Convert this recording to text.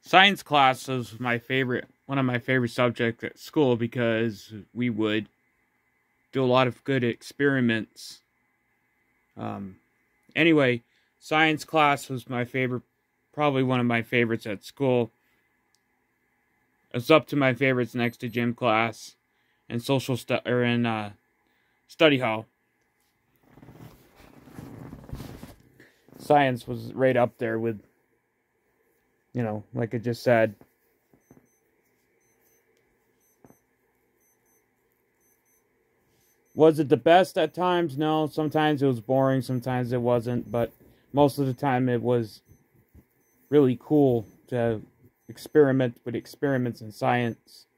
Science class was one of my favorite subjects at school because we would do a lot of good experiments. Um, anyway, science class was my favorite, probably one of my favorites at school. It's up to my favorites next to gym class and study hall. Science was right up there with, like I just said. Was it the best at times? No. Sometimes it was boring, sometimes it wasn't, but most of the time it was really cool to experiment with experiments in science.